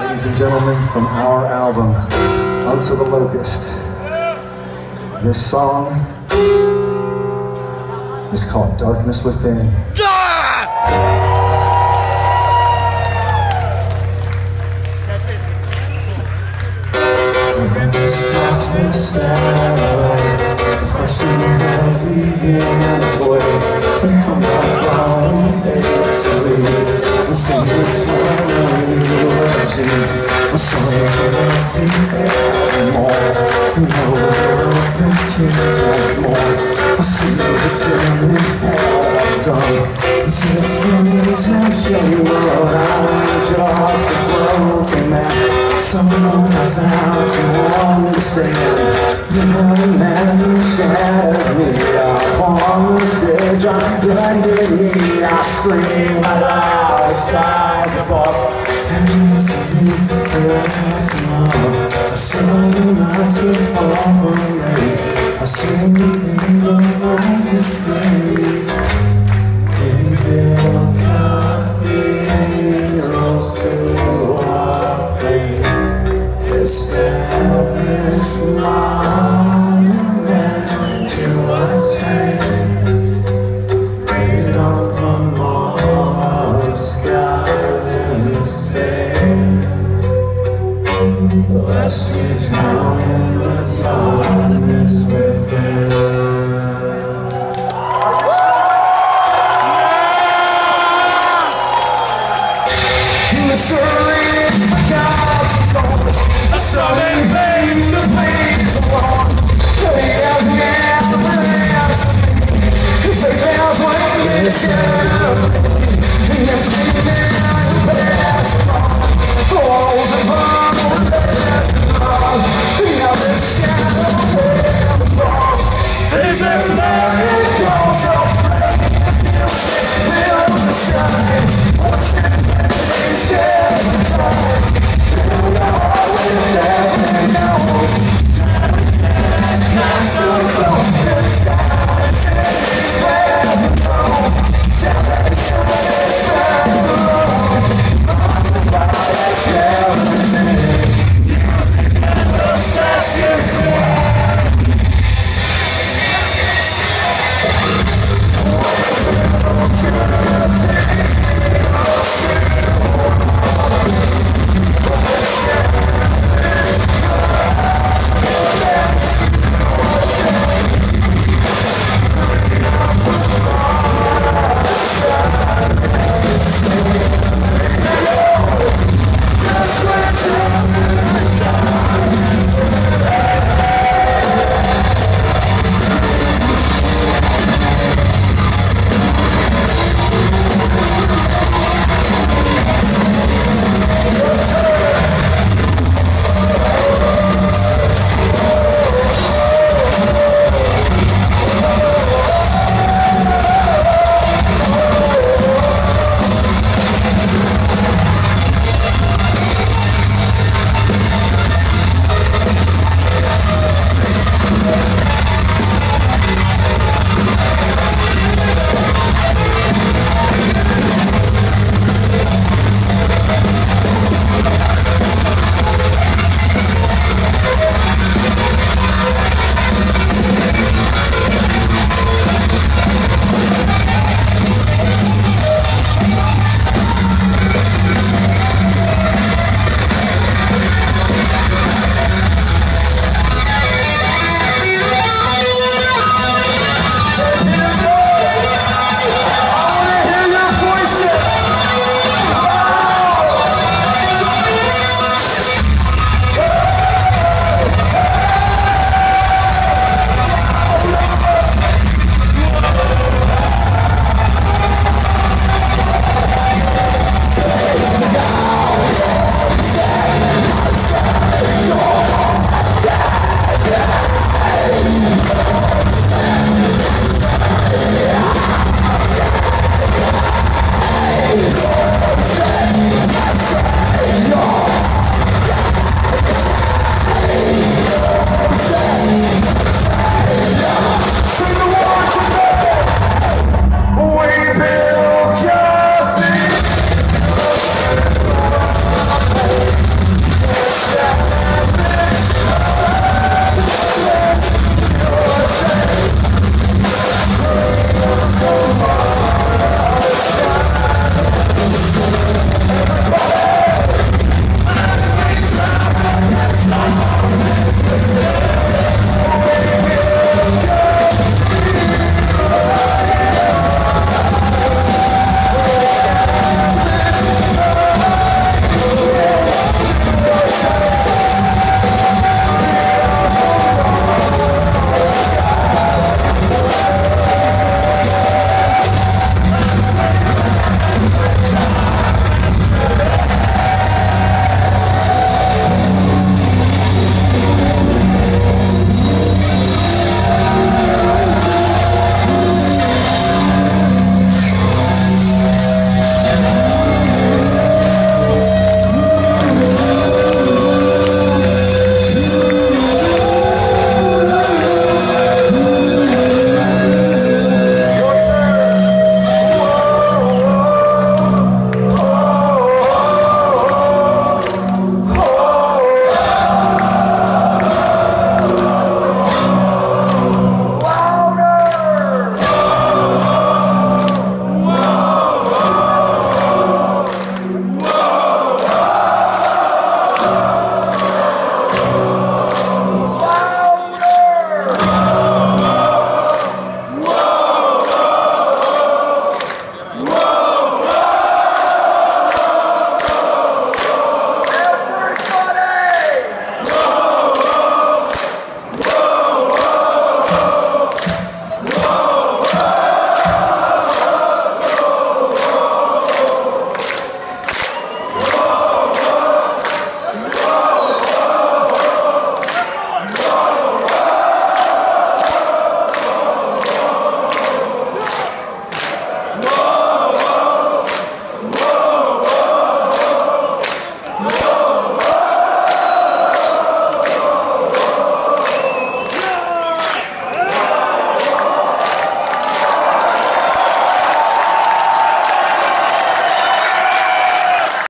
ladies and gentlemen, from our album, Unto the Locust. This song is called Darkness Within. This darkness that the first thing heavy in its way. I'm not falling hastily. My secrets finally emerging. My soul is empty evermore. No open kids once more. I see the damage heads on. It says from redemption, but I'm just a broken man. Someone has out to understand. The lonely man who shatters me upon the stage, I'm blinded me. I scream aloud, the skies above, and listen the aftermath. I struggle not to fall from grace. I sing in the brightest grace. In the cathedrals to our pain. Established monument to us, freedom from all the skies and the sand. Lest we drown in the darkness within. Surely it's the gods and gods.